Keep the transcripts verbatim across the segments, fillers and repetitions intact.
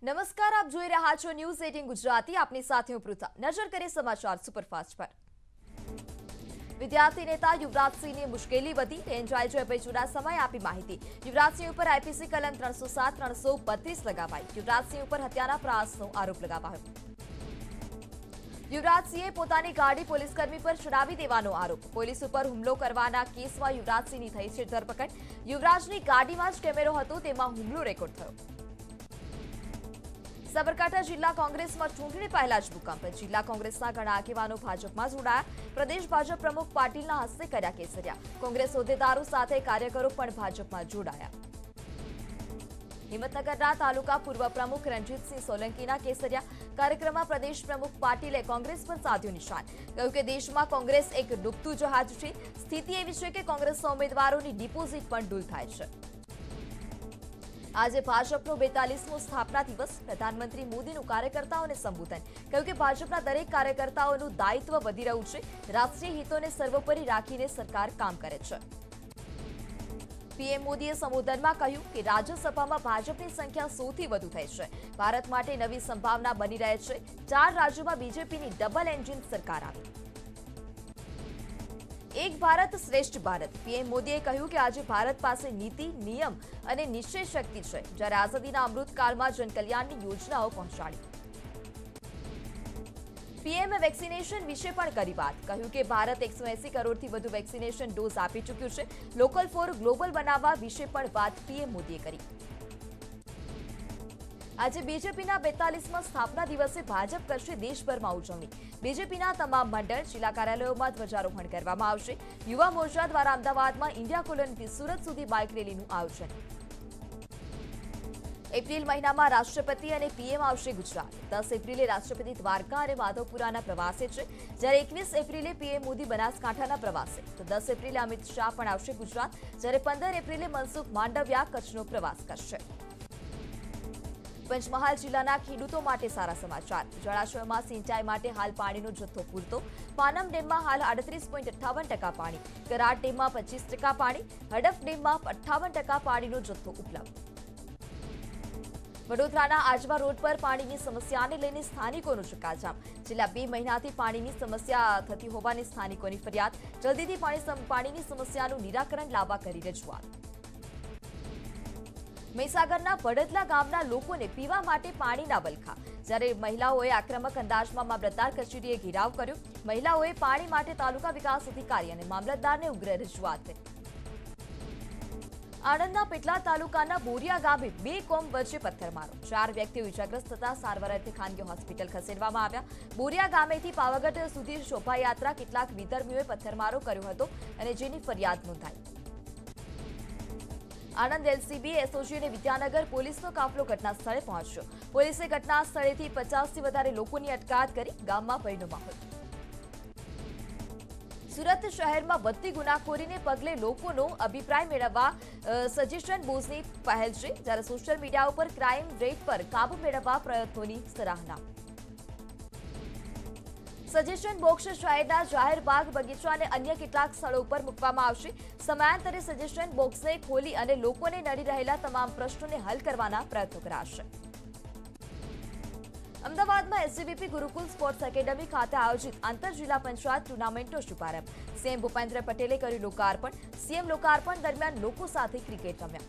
નમસ્કાર, આપ જોઈ રહ્યા છો ન્યૂઝ એટીન ગુજરાતી. આપની સાથે હું પૃથા. નજર કરીએ સમાચાર સુપરફાસ્ટ પર. વિદ્યાર્થી નેતા યુવરાજસિંહની મુશ્કેલી વધી. રેન્જાઈ જયભાઈ ચુડાસમાએ આપી માહિતી. યુવરાજસિંહ ઉપર આઈપીસી કલમ ત્રણસો સાત ત્રણસો બત્રીસ લગાવાઈ. યુવરાજસિંહ ઉપર હત્યાના પ્રયાસનો આરોપ લગાવાયો. યુવરાજસિંહે પોતાની ગાડી પોલીસકર્મી પર ચડાવી દેવાનો આરોપ. પોલીસ ઉપર હુમલો કરવાના કેસમાં યુવરાજસિંહની થઈ છે ધરપકડ. યુવરાજની ગાડીમાં જ કેમેરો હતો, તેમાં હુમલો રેકોર્ડ થયો. સાબરકાંઠા જિલ્લા કોંગ્રેસમાં ચૂંટણી પહેલા જ ભૂકંપ. જિલ્લા કોંગ્રેસના ઘણા આગેવાનો ભાજપમાં જોડાયા. પ્રદેશ ભાજપ પ્રમુખ પાટીલના હસ્તે કર્યા કેસરિયા. કોંગ્રેસ હોદ્દેદારો સાથે કાર્યકરો પણ ભાજપમાં જોડાયા. હિંમતનગરના તાલુકા પૂર્વ પ્રમુખ રણજીતસિંહ સોલંકીના કેસરિયા. કાર્યક્રમમાં પ્રદેશ પ્રમુખ પાટીલે કોંગ્રેસ પર સાધ્યું નિશાન. કહ્યું કે દેશમાં કોંગ્રેસ એક ડૂબતું જહાજ છે. સ્થિતિ એવી છે કે કોંગ્રેસના ઉમેદવારોની ડિપોઝિટ પણ ડૂલ થાય છે. આજે ભાજપનો બેતાલીસમો સ્થાપના દિવસ. પ્રધાનમંત્રી મોદીનું કાર્યકર્તાઓને સંબોધન. કહ્યું કે ભાજપના દરેક કાર્યકર્તાઓનું દાયિત્વ વધી રહ્યું છે. રાષ્ટ્રીય હિતોને સર્વોપરી રાખીને સરકાર કામ કરે છે. પીએમ મોદીએ સંબોધનમાં કહ્યું કે રાજ્યસભામાં ભાજપની સંખ્યા સૌથી વધુ થઈ છે. ભારત માટે નવી સંભાવના બની રહે છે. ચાર રાજ્યોમાં બીજેપીની ડબલ એન્જિન સરકાર આવી. એક ભારત શ્રેષ્ઠ ભારત. પીએમ મોદીએ કહ્યું કે આજે ભારત પાસે નીતિ, નિયમ અને નિશ્ચય શક્તિ છે, જ્યારે આઝાદીના અમૃતકાળમાં જનકલ્યાણની યોજનાઓ પહોંચાડી. પીએમએ વેક્સિનેશન વિશે પણ કરી વાત. કહ્યું કે ભારત એકસો એસી કરોડથી વધુ વેક્સિનેશન ડોઝ આપી ચૂક્યું છે. લોકલ ફોર ગ્લોબલ બનાવવા વિશે પણ વાત પીએમ મોદીએ કરી. આજે બીજેપીના બેતાલીસમા સ્થાપના દિવસે ભાજપ કરશે દેશભરમાં ઉજવણી. બીજેપીના તમામ મંડળ, જિલ્લા કાર્યાલયોમાં ધ્વજારોહણ કરવામાં આવશે. યુવા મોરચા દ્વારા અમદાવાદમાં ઇન્ડિયા કોલોનીથી સુરત સુધી બાઇક રેલીનું આયોજન. એપ્રિલ મહિનામાં રાષ્ટ્રપતિ અને પીએમ આવશે ગુજરાત. દસ એપ્રિલે રાષ્ટ્રપતિ દ્વારકા અને માધવપુરાના પ્રવાસે છે, જ્યારે એકવીસ એપ્રિલે પીએમ મોદી બનાસકાંઠાના પ્રવાસે. તો દસ એપ્રિલે અમિત શાહ પણ આવશે ગુજરાત, જ્યારે પંદર એપ્રિલે મનસુખ માંડવિયા કચ્છનો પ્રવાસ કરશે. પંચમહાલ જિલ્લાના ખેડૂતો માટે સારા સમાચાર. જળાશયોમાં સિંચાઈ માટે હાલ પાણીનો જથ્થો પૂરતો. પાનમ ડેમમાં હાલ આડત્રીસ પોઈન્ટ અઠ્ઠાવન ટકા પાણી. કરાડ ડેમમાં પચીસ ટકા પાણી. હડફ ડેમમાં અઠ્ઠાવન ટકા પાણીનો જથ્થો ઉપલબ્ધ. વડોદરાના આજવા રોડ પર પાણીની સમસ્યાને લઈને સ્થાનિકોનો ચક્કાજામ. છેલ્લા બે મહિનાથી પાણીની સમસ્યા થતી હોવાની સ્થાનિકોની ફરિયાદ. જલ્દીથી પાણી પાણીની સમસ્યાનું નિરાકરણ લાવવા કરી રજૂઆત. મહીસાગરના વડદલા ગામના લોકોને પીવા માટે પાણીના વલખા. જ્યારે મહિલાઓએ આક્રમક અંદાજમાં મામલતદાર કચેરીએ ઘેરાવ કર્યો. મહિલાઓએ પાણી માટે તાલુકા વિકાસ અધિકારી અને મામલતદારને ઉગ્ર રજૂઆત કરી. આણંદના પેટલા તાલુકાના બોરિયા ગામે બે કોમ વચ્ચે પથ્થરમારો. ચાર વ્યક્તિઓ ઇજાગ્રસ્ત થતા સારવાર અર્થે ખાનગી હોસ્પિટલ ખસેડવામાં આવ્યા. બોરિયા ગામેથી પાવાગઢ સુધી શોભાયાત્રા કેટલાક વિધર્મીઓએ પથ્થરમારો કર્યો હતો અને જેની ફરિયાદ નોંધાઈ. આણંદ એલસીબી, એસઓજી અને વિદ્યાનગર પોલીસનો કાફલો ઘટના સ્થળે પહોંચ્યો. પોલીસે ઘટના સ્થળેથી પચાસથી વધારે લોકોની અટકાયત કરી. ગામમાં ભયનો માહોલ. સુરત શહેરમાં વધતી ગુનાખોરીને પગલે લોકોનો અભિપ્રાય મેળવવા સજેશન બોક્સની પહેલ છે, જ્યારે સોશિયલ મીડિયા ઉપર ક્રાઇમ રેટ પર કાબુ મેળવવા પ્રયત્નોની સરાહના. સજેશન બોક્સ શહેરના જાહેર બાગ, બગીચા અને અન્ય કેટલાક સ્થળો ઉપર મૂકવામાં આવશે. સમયાંતરે સજેશન બોક્સને ખોલી અને લોકોને નડી રહેલા તમામ પ્રશ્નોને હલ કરવાના પ્રયત્નો કરાશે. અમદાવાદમાં એસજીવીપી ગુરુકુલ સ્પોર્ટ્સ એકેડમી ખાતે આયોજિત આંતર જિલ્લા પંચાયત ટુર્નામેન્ટનો શુભારંભ. સીએમ ભૂપેન્દ્ર પટેલે કર્યું લોકાર્પણ. સીએમ લોકાર્પણ દરમિયાન લોકો સાથે ક્રિકેટ રમ્યા.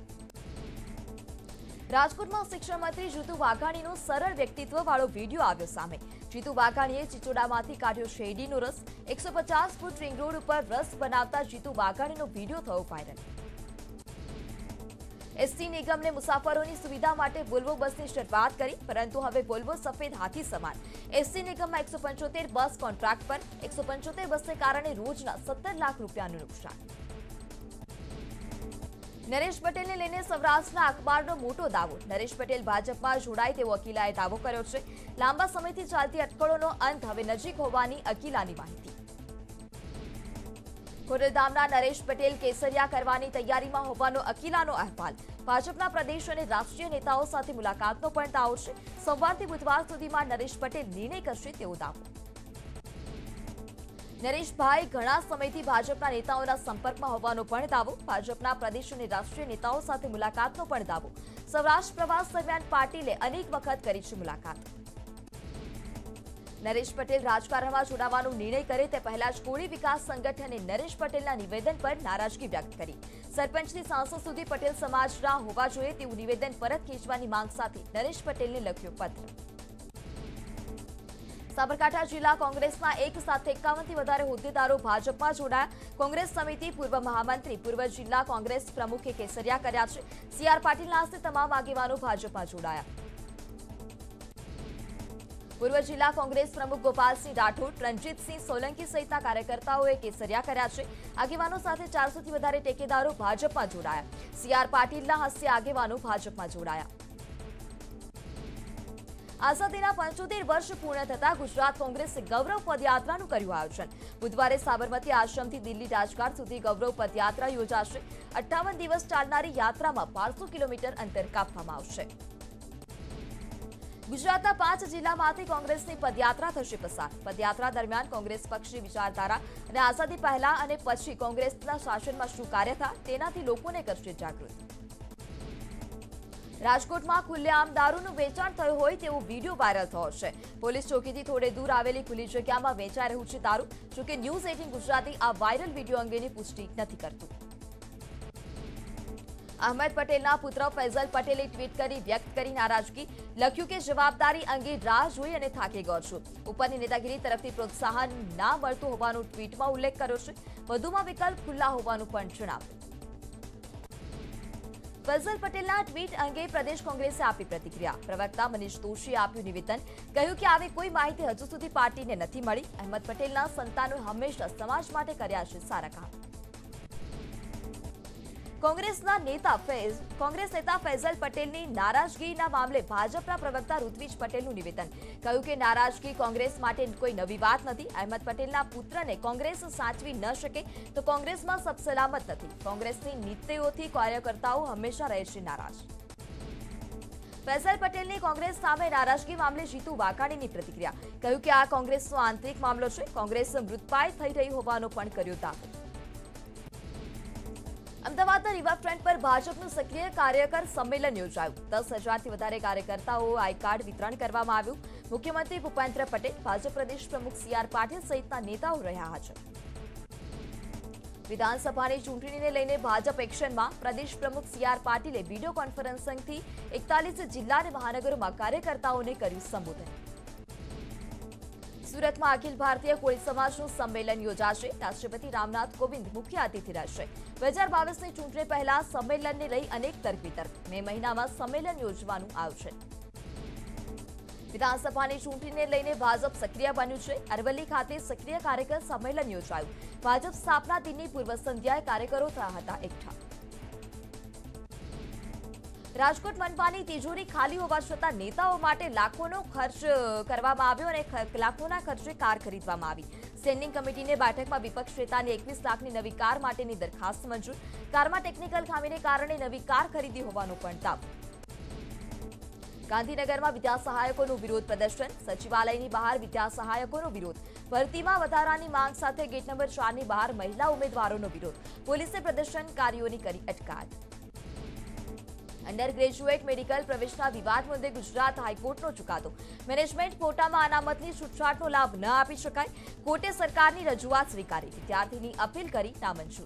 રાજકોટમાં શિક્ષણ મંત્રી જીતુ વાઘાણીનો સરળ વ્યક્તિત્વ વાળો વિડીયો આવ્યો સામે. જીતુ વાઘાણીએ ચિચોડામાંથી કાઢ્યો શેરડીનો રસ. એકસો પચાસ ફૂટ રિંગ રોડ ઉપર રસ બનાવતા જીતુ વાઘાણીનો વિડીયો થયો વાયરલ. એસટી નિગમને મુસાફરોની સુવિધા માટે વોલ્વો બસની શરૂઆત કરી, પરંતુ હવે વોલ્વો સફેદ હાથી સમાન. એસટી નિગમમાં એકસો પંચોતેર બસ કોન્ટ્રાક્ટ પર. એકસો પંચોતેર બસને કારણે રોજના સત્તર લાખ રૂપિયાનું નુકસાન. નરેશ પટેલને લઈને સૌરાષ્ટ્રના અખબારનો મોટો દાવો. નરેશ પટેલ ભાજપમાં જોડાય તેવો અકીલાએ દાવો કર્યો છે. લાંબા સમયથી ચાલતી અટકળોનો અંત હવે નજીક હોવાની અકીલાની માહિતી. ખોડલધામના નરેશ પટેલ કેસરિયા કરવાની તૈયારીમાં હોવાનો અકીલાનો અહેવાલ. ભાજપના પ્રદેશ અને રાષ્ટ્રીય નેતાઓ સાથે મુલાકાતનો પણ દાવો છે. સોમવારથી બુધવાર સુધીમાં નરેશ પટેલ નિર્ણય કરશે તેવો દાવો. નરેશભાઈ ઘણા સમયથી ભાજપના નેતાઓના સંપર્કમાં હોવાનો પણ દાવો. ભાજપના પ્રદેશ અને રાષ્ટ્રીય નેતાઓ સાથે મુલાકાતનો પણ દાવો. સૌરાષ્ટ્ર પ્રવાસ દરમિયાન પાટીલે અનેક વખત કરી છે મુલાકાત. નરેશ પટેલ રાજકારણમાં જોડાવાનો નિર્ણય કરે તે પહેલા જ કોળી વિકાસ સંગઠને નરેશ પટેલના નિવેદન પર નારાજગી વ્યક્ત કરી. સરપંચથી સાંસદ સુધી પટેલ સમાજના હોવા જોઈએ તેવું નિવેદન પરત ખેંચવાની માંગ સાથે નરેશ પટેલને લખ્યો પત્ર. સાબરકાંઠા જિલ્લા કોંગ્રેસના એક સાથે એકાવન થી વધારે હોદ્દેદારો ભાજપમાં જોડાયા. કોંગ્રેસ સમિતિ પૂર્વ મહામંત્રી પૂર્વ જિલ્લા કોંગ્રેસ પ્રમુખે કેસરિયા કર્યા છે. સી આર પાટીલના હસ્તે તમામ આગેવાનો ભાજપમાં જોડાયા. પૂર્વ જિલ્લા કોંગ્રેસ પ્રમુખ ગોપાલસિંહ રાઠોડ, રણજીતસિંહ સોલંકી સહિતના કાર્યકર્તાઓએ કેસરિયા કર્યા છે. આગેવાનો સાથે ચારસો થી વધારે ટેકેદારો ભાજપમાં જોડાયા. સી આર પાટીલના હસ્તે આગેવાનો ભાજપમાં જોડાયા. આઝાદીના પંચોતેર વર્ષ પૂર્ણ થતા ગુજરાત કોંગ્રેસે ગૌરવ પદયાત્રાનું કર્યું આયોજન. બુધવારે સાબરમતી આશ્રમથી દિલ્હી રાજઘાટ સુધી ગૌરવ પદયાત્રા યોજાશે. અઠ્ઠાવન દિવસ ચાલનારી યાત્રામાં બારસો કિલોમીટર અંતર કાપવામાં આવશે. ગુજરાતના પાંચ જિલ્લામાંથી કોંગ્રેસની પદયાત્રા થશે પસાર. પદયાત્રા દરમિયાન કોંગ્રેસ પક્ષની વિચારધારા અને આઝાદી પહેલા અને પછી કોંગ્રેસના શાસનમાં શું કાર્ય થયા તેનાથી લોકોને કરશે જાગૃત. રાજકોટમાં ખુલ્લેઆમ દારૂનું વેચાણ થયું હોય તેવો વિડીયો વાયરલ થયો છે. પોલીસ ચોકીથી થોડે દૂર આવેલી ખુલ્લી જગ્યામાં વેચાઈ રહ્યું છે દારૂ. જોકે ન્યૂઝ એટીન ગુજરાતી આ વાયરલ વિડીયો અંગેની પુષ્ટિ નથી કરતું. અહેમદ પટેલના પુત્ર ફૈઝલ પટેલે ટ્વીટ કરી વ્યક્ત કરી નારાજગી. લખ્યું કે જવાબદારી અંગે રાહ જોઈ અને થાકી ગયો છું. ઉપરની નેતાગીરી તરફથી પ્રોત્સાહન ના મળતું હોવાનો ટ્વીટમાં ઉલ્લેખ કર્યો છે. વધુમાં વિકલ્પ ખુલ્લા હોવાનું પણ જણાવ્યું. ફૈઝલ પટેલના ટ્વીટ અંગે પ્રદેશ કોંગ્રેસે આપી પ્રતિક્રિયા. પ્રવક્તા મનીષ દોશીએ આપ્યું નિવેદન. કહ્યું કે આવી કોઈ માહિતી હજુ સુધી પાર્ટીને નથી મળી. અહેમદ પટેલના સંતાનોએ હંમેશા સમાજ માટે કર્યા છે સારા કામ. કોંગ્રેસના નેતા ફૈઝ કોંગ્રેસ નેતા ફૈઝલ પટેલની નારાજગીના મામલે ભાજપના પ્રવક્તા ઋત્વિજ પટેલનું નિવેદન. કહ્યું કે નારાજગી કોંગ્રેસ માટે કોઈ નવી વાત નથી. અહેમદ પટેલના પુત્રને કોંગ્રેસ સાચવી ન શકે તો કોંગ્રેસમાં સબ સલામત નથી. કોંગ્રેસની નીતિઓથી કાર્યકર્તાઓ હંમેશા રહે છે નારાજ. ફૈઝલ પટેલની કોંગ્રેસ સામે નારાજગી મામલે જીતુ વાઘાણીની પ્રતિક્રિયા. કહ્યું કે આ કોંગ્રેસનો આંતરિક મામલો છે. કોંગ્રેસ મૃતપાય થઈ રહી હોવાનો પણ કર્યો દાવો. અમદાવાદના રિવરફ્રન્ટ પર ભાજપનું સક્રિય કાર્યકર સંમેલન યોજાયું. દસ હજારથી વધારે કાર્યકર્તાઓ આઈ કાર્ડ વિતરણ કરવામાં આવ્યું. મુખ્યમંત્રી ભૂપેન્દ્ર પટેલ, ભાજપ પ્રદેશ પ્રમુખ સી આર પાટીલ સહિતના નેતાઓ રહ્યા હાજર. વિધાનસભાની ચૂંટણીને લઈને ભાજપ એક્શનમાં. પ્રદેશ પ્રમુખ સી આર પાટીલે વિડીયો કોન્ફરન્સિંગથી એકતાલીસ જિલ્લા અને મહાનગરોમાં કાર્યકર્તાઓને કર્યું સંબોધન. સુરતમાં અખિલ ભારતીય કોળી સમાજનું સંમેલન યોજાશે. રાષ્ટ્રપતિ રામનાથ કોવિંદ મુખ્ય અતિથિ રહેશે. બે હજાર બાવીસની ચૂંટણી પહેલા સંમેલનને લઈ અનેક તર્કવિતર્ક. મે મહિનામાં સંમેલન યોજવાનું આયોજન. વિધાનસભાની ચૂંટણીને લઈને ભાજપ સક્રિય બન્યું છે. અરવલ્લી ખાતે સક્રિય કાર્યકર સંમેલન યોજાયું. ભાજપ સ્થાપના દિનની પૂર્વ સંધ્યાએ કાર્યકરો થયા હતા એકઠા. રાજકોટ મનપાની તિજોરી ખાલી હોવા છતાં નેતાઓ માટે લાખોનો ખર્ચ કરવામાં આવ્યો અને લાખોના ખર્ચે કાર ખરીદવામાં આવી. સ્ટેન્ડિંગ કમિટીને બેઠકમાં વિપક્ષ નેતાની એકવીસ લાખની નવી કાર માટેની દરખાસ્ત મંજૂર. કારમાં ટેકનિકલ ખામીને કારણે નવી કાર ખરીદી હોવાનો પણ દાવો. ગાંધીનગરમાં વિદ્યા સહાયકોનું વિરોધ પ્રદર્શન. સચિવાલયની બહાર વિદ્યા સહાયકોનો વિરોધ. ભરતીમાં વધારાની માંગ સાથે ગેટ નંબર ચારની બહાર મહિલા ઉમેદવારોનો વિરોધ. પોલીસે પ્રદર્શનકારીઓની કરી અટકાયત. અંડર ગ્રેજ્યુએટ મેડિકલ પ્રવેશના વિવાદ મુદ્દે ગુજરાત હાઈકોર્ટનો ચુકાદો. મેનેજમેન્ટ કોટામાં અનામતની છૂટછાટનો લાભ ન આપી શકાય. કોર્ટે સરકારની રજૂઆત સ્વીકારી. વિદ્યાર્થીની અપીલ કરી નામંજૂર.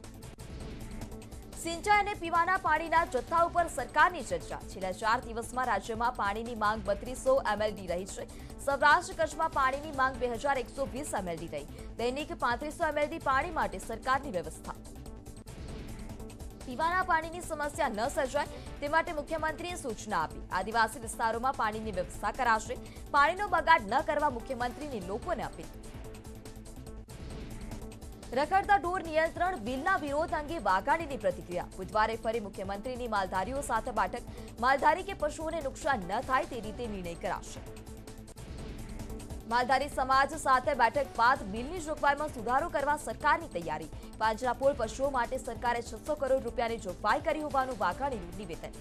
સિંચાઈ અને પીવાના પાણીના જથ્થા ઉપર સરકારની ચર્ચા. છેલ્લા ચાર દિવસમાં રાજ્યમાં પાણીની માંગ બત્રીસો એમએલડી રહી છે. સૌરાષ્ટ્ર કચ્છમાં પાણીની માંગ બે હજાર એકસો વીસ એમએલડી રહી. દૈનિક પાંત્રીસો એમએલડી પાણી માટે સરકારની વ્યવસ્થા. પીવાના પાણીની સમસ્યા ન સર્જાય તે માટે મુખ્યમંત્રીએ સૂચના આપી. આદિવાસી વિસ્તારોમાં પાણીની વ્યવસ્થા કરાશે. પાણીનો બગાડ ન કરવા મુખ્યમંત્રીની લોકોને અપીલ. રખડતા ઢોર નિયંત્રણ બિલના વિરોધ અંગે વાઘાણીની પ્રતિક્રિયા. બુધવારે ફરી મુખ્યમંત્રીની માલધારીઓ સાથે બેઠક. માલધારી કે પશુઓને નુકસાન ન થાય તે રીતે નિર્ણય કરાશે. માલધારી સમાજ સાથે બેઠક બાદ બિલની જોગવાઈમાં સુધારો કરવા સરકારની તૈયારી. પાંજરાપોળ પશુઓ માટે સરકારે છસો કરોડ રૂપિયાની જોગવાઈ કરી હોવાનું વાઘાણીનું નિવેદન.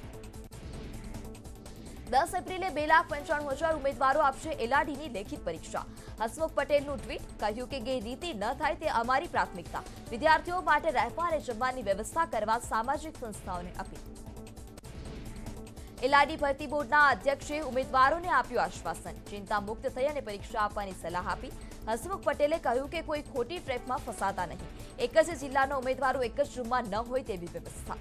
દસ એપ્રિલે બે લાખ પંચાણું હજાર ઉમેદવારો આપશે એલઆરડીની લેખિત પરીક્ષા. હસમુખ પટેલનું ટ્વીટ. કહ્યું કે ગેરરીતિ ન થાય તે અમારી પ્રાથમિકતા. વિદ્યાર્થીઓ માટે રહેવા અને જમવાની વ્યવસ્થા કરવા સામાજિક સંસ્થાઓને અપીલ. એલઆરડી ભરતી બોર્ડના અધ્યક્ષે ઉમેદવારોને આપ્યું આશ્વાસન, ચિંતા મુક્ત થઈ અને પરીક્ષા આપવાની સલાહ આપી. હસમુખ પટેલે કહ્યું કે કોઈ ખોટી ટ્રેપમાં ફસાતા નહીં. એક જ જિલ્લાના ઉમેદવારો એક જ રૂમમાં ન હોય તેવી વ્યવસ્થા.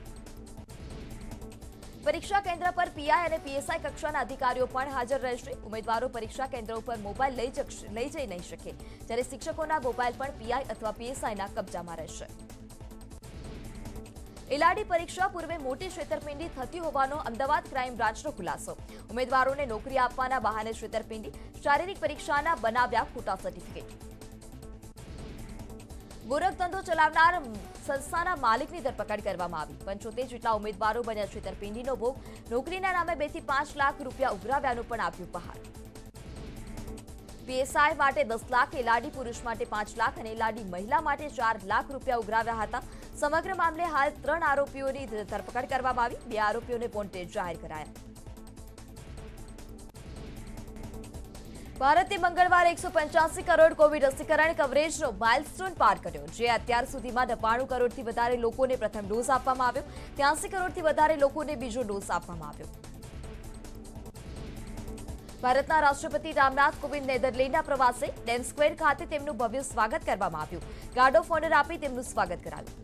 પરીક્ષા કેન્દ્ર પર પીઆઈ અને પીએસઆઈ કક્ષાના અધિકારીઓ પણ હાજર રહેશે. ઉમેદવારો પરીક્ષા કેન્દ્ર ઉપર મોબાઈલ લઈ લઈ જઈ નહીં શકે, જ્યારે શિક્ષકોના મોબાઈલ પણ પીઆઈ અથવા પીએસઆઈના કબજામાં રહેશે. એલઆરડી પરીક્ષા પૂર્વે મોટી છેતરપિંડી થતી હોવાનો અમદાવાદ ક્રાઇમ બ્રાન્ચનો ખુલાસો. ઉમેદવારોને નોકરી આપવાના બહાને છેતરપિંડી, શારીરિક પરીક્ષાના બનાવ્યા ખોટા સર્ટિફિકેટ. ગોરખધંધો ચલાવનાર સંસ્થાના માલિકની ધરપકડ કરવામાં આવી. પંચોતેર જેટલા ઉમેદવારો બન્યા છેતરપિંડીનો ભોગ. નોકરીના નામે બે થી પાંચ લાખ રૂપિયા ઉઘરાવ્યાનું પણ આપ્યું બહાર. પીએસઆઈ માટે દસ લાખ, એલઆરડી પુરુષ માટે પાંચ લાખ અને એલઆરડી મહિલા માટે ચાર લાખ રૂપિયા ઉઘરાવ્યા હતા. સમગ્ર મામલે હાલ ત્રણ આરોપીઓની ધરપકડ કરવામાં આવી. બે આરોપીઓને વોન્ટેડ જાહેર કરાયા. ભારતે મંગળવારે એકસો પંચ્યાસી કરોડ કોવિડ રસીકરણ કવરેજનો માઇલસ્ટોન પાર કર્યો, જે અત્યાર સુધીમાં નવ્વાણું કરોડથી વધારે લોકોને પ્રથમ ડોઝ આપવામાં આવ્યો. ત્યાસી કરોડથી વધારે લોકોને બીજો ડોઝ આપવામાં આવ્યો. ભારતના રાષ્ટ્રપતિ રામનાથ કોવિંદ નેધરલેન્ડના પ્રવાસે ડેમ સ્ક્વેર ખાતે તેમનું ભવ્ય સ્વાગત કરવામાં આવ્યું. ગાર્ડ ઓફ ઓનર આપી તેમનું સ્વાગત કરાયું.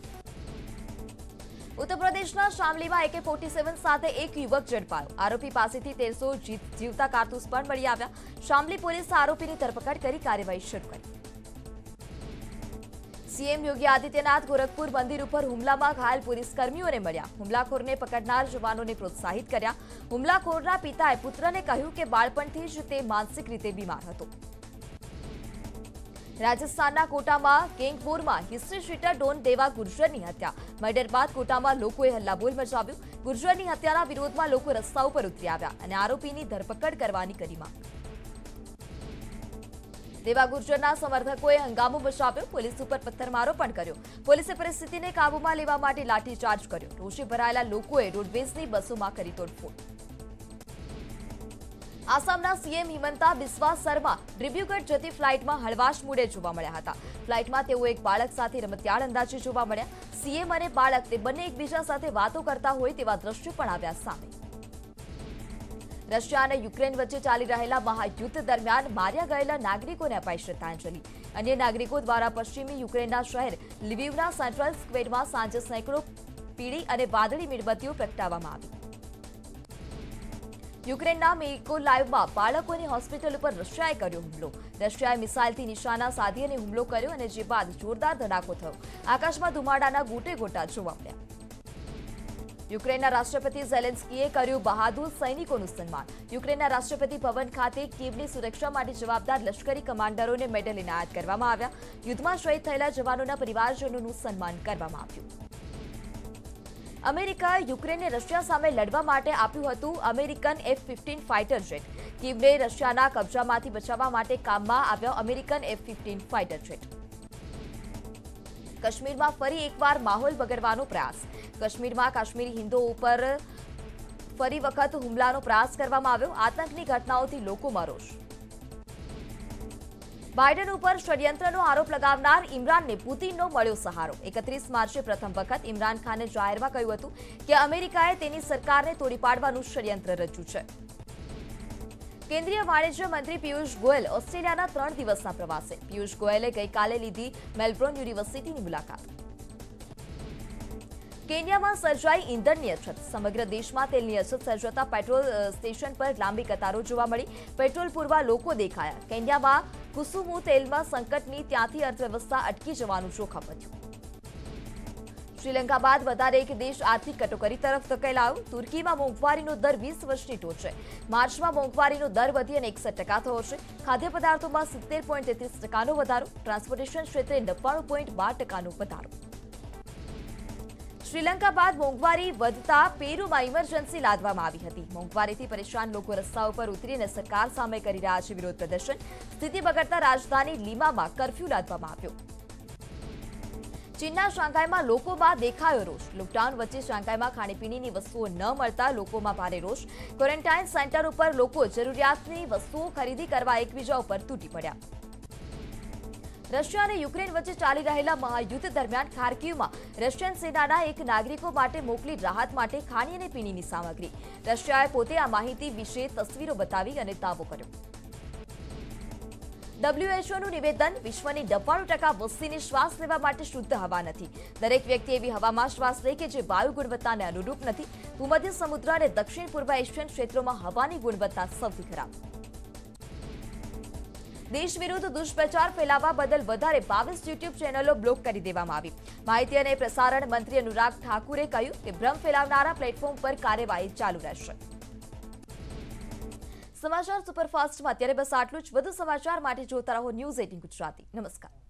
ઉત્તર પ્રદેશના શામલીમાં એકે ફોર્ટી સેવન સાથે એક યુવક ઝડપાયો. આરોપી પાસેથી તેરસો જીવતા કારતૂસ પણ મળી આવ્યા. શામલી પોલીસે આરોપીની ધરપકડ કરી કાર્યવાહી શરૂ કરી. સીએમ યોગી આદિત્યનાથ ગોરખપુર મંદિર ઉપર હુમલામાં ઘાયલ પોલીસ કર્મીઓને મળ્યા. હુમલાખોરને પકડનાર જવાનોને પ્રોત્સાહિત કર્યા. હુમલાખોરના પિતાએ પુત્રને કહ્યું કે બાળપણથી જ તે માનસિક રીતે બીમાર હતો. રાજસ્થાનના કોટામાં ગેંગવોરમાં હિસ્ટ્રી શીટર ડોન દેવા ગુર્જરની હત્યા. મર્ડર બાદ કોટામાં લોકોએ હલ્લાબોલ મચાવ્યું. ગુર્જરની હત્યાના વિરોધમાં લોકો રસ્તા ઉપર ઉતરી આવ્યા અને આરોપીની ધરપકડ કરવાની કરી માંગ. દેવા ગુર્જરના સમર્થકોએ હંગામો મચાવ્યો. પોલીસ ઉપર પથ્થરમારો પણ કર્યો. પોલીસે પરિસ્થિતિને કાબૂમાં લેવા માટે લાઠીચાર્જ કર્યો. રોષે ભરાયેલા લોકોએ રોડવેઝની બસોમાં કરી તોડફોડ. આસામના સીએમ હિમંતા બિસ્વા શર્મા દિબ્રુગઢ જતી ફ્લાઇટમાં હળવાશ મૂડે જોવા મળ્યા હતા. ફ્લાઇટમાં તેઓ એક બાળક સાથે રમતિયાળ અંદાજે જોવા મળ્યા. સીએમ અને બાળક તે બંને એકબીજા સાથે વાતો કરતા હોય તેવા દ્રશ્યો પણ આવ્યા સામે. રશિયા અને યુક્રેન વચ્ચે ચાલી રહેલા મહાયુદ્ધ દરમિયાન માર્યા ગયેલા નાગરિકોને અપાઈ શ્રદ્ધાંજલિ. અન્ય નાગરિકો દ્વારા પશ્ચિમી યુક્રેનના શહેર લિવિવના સેન્ટ્રલ સ્ક્વેરમાં સાંજે સેંકડો પીળી અને વાદળી મીણબત્તીઓ પ્રગટાવવામાં આવી. યુક્રેનના મિકોલાઇવમાં બાળકોની હોસ્પિટલ ઉપર રશિયાએ કર્યો હુમલો. રશિયાએ મિસાઇલથી નિશાના સાધી અને હુમલો કર્યો અને જે બાદ જોરદાર ધડાકો થયો. આકાશમાં ધુમાડાના ગોટે ગોટા જોવા મળ્યા. યુક્રેનના રાષ્ટ્રપતિ ઝેલેન્સ્કીએ કર્યું બહાદુર સૈનિકોનું સન્માન. યુક્રેનના રાષ્ટ્રપતિ ભવન ખાતે કીવની સુરક્ષા માટે જવાબદાર લશ્કરી કમાન્ડરોને મેડલ એનાયત કરવામાં આવ્યા. યુદ્ધમાં શહીદ થયેલા જવાનોના પરિવારજનોનું સન્માન કરવામાં આવ્યું. અમેરિકાએ યુક્રેનને રશિયા સામે લડવા માટે આપ્યું હતું American F fifteen fighter jet. કીવને રશિયાના કબજામાંથી બચાવવા માટે કામમાં આવ્યો American F fifteen fighter jet. કાશ્મીરમાં ફરી એકવાર માહોલ બગડવાનો પ્રયાસ. કાશ્મીરમાં કાશ્મીરી હિન્દુઓ ઉપર ફરી વખત હુમલાનો પ્રયાસ કરવામાં આવ્યો. આતંકની ઘટનાઓથી લોકોમાં રોષ. બાઇડન ઉપર ષડયંત્રનો આરોપ લગાવનાર ઇમરાનને પુતિનનો મળ્યો સહારો. એકત્રીસ માર્ચે પ્રથમ વખત ઇમરાન ખાને જાહેરમાં કહ્યું હતું કે અમેરિકાએ તેની સરકારને તોડી પાડવાનું ષડયંત્ર રચ્યું છે. કેન્દ્રીય વાણિજ્ય મંત્રી પિયુષ ગોયલ ઓસ્ટ્રેલિયાના ત્રણ દિવસના પ્રવાસે. પિયુષ ગોયલે ગઈકાલે લીધી મેલબોર્ન યુનિવર્સિટીની મુલાકાત. કેન્યામાં સર્જાઈ ઈંધણની અછત. સમગ્ર દેશમાં તેલની અછત સર્જાતા પેટ્રોલ સ્ટેશન પર લાંબી કતારો જોવા મળી. પેટ્રોલ પૂરવા લોકો દેખાયા. કેન્યામાં કુસુમુ તેલમાં સંકટની ત્યાંથી અર્થવ્યવસ્થા અટકી જવાનું જોખમ વધ્યું. શ્રીલંકા બાદ વધારે એક દેશ આર્થિક કટોકટી તરફ ધકેલાયો. તુર્કીમાં મોંઘવારીનો દર વીસ વર્ષની ટોચે. માર્ચમાં મોંઘવારીનો દર વધી અને એકસઠ ટકા થયો છે. ખાદ્ય પદાર્થોમાં સિત્તેર પોઈન્ટ તેત્રીસ ટકાનો વધારો. ટ્રાન્સપોર્ટેશન ક્ષેત્રે નવ્વાણું પોઈન્ટ બાર ટકાનો વધારો. શ્રીલંકા બાદ મોંઘવારી વધતા પેરુમાં ઇમરજન્સી લાદવામાં આવી હતી. મોંઘવારીથી પરેશાન લોકો રસ્તા ઉપર ઉતરીને સરકાર સામે કરી રહ્યા છે વિરોધ પ્રદર્શન. સ્થિતિ બગડતા રાજધાની લીમામાં કર્ફ્યુ લાદવામાં આવ્યો. ચીનના શાંઘાઈમાં લોકોમાં દેખાયો રોષ. લોકડાઉન વચ્ચે શાંઘાઈમાં ખાણીપીણીની વસ્તુઓ ન મળતા લોકોમાં ભારે રોષ. ક્વોરન્ટાઇન સેન્ટર ઉપર લોકો જરૂરિયાતની વસ્તુઓ ખરીદી કરવા એકબીજા ઉપર તૂટી પડ્યા. રશિયા અને યુક્રેન વચ્ચે ચાલી રહેલા મહાયુદ્ધ દરમિયાન ખાર્કિવમાં રશિયન સેનાના એક નાગરિકો માટે મોકલી રાહત માટે ખાણી અને પીણીની સામગ્રી. રશિયાએ પોતે આ માહિતી વિશે તસવીરો બતાવી અને દાવો કર્યો. ડબ્લ્યુએચઓનું નિવેદન: વિશ્વની નવ્વાણું ટકા વસ્તીને શ્વાસ લેવા માટે શુદ્ધ હવા નથી. દરેક વ્યક્તિ એવી હવામાં શ્વાસ લે કે જે વાયુ ગુણવત્તાને અનુરૂપ નથી. ભૂમધ્ય સમુદ્ર અને દક્ષિણ પૂર્વ એશિયન ક્ષેત્રોમાં હવાની ગુણવત્તા સૌથી ખરાબ. દેશ વિરુદ્ધ દુષ્પ્રચાર ફેલાવવા બદલ વધારે બાવીસ યુટ્યુબ ચેનલો બ્લોક કરી દેવામાં આવી. માહિતી અને પ્રસારણ મંત્રી અનુરાગ ઠાકુરે કહ્યું કે ભ્રમ ફેલાવનારા પ્લેટફોર્મ પર કાર્યવાહી ચાલુ રહેશે. સમાચાર સુપરફાસ્ટમાં અત્યારે બસ આટલું જ. વધુ સમાચાર માટે જોતા રહો ન્યૂઝ એટીન ગુજરાતી. નમસ્કાર.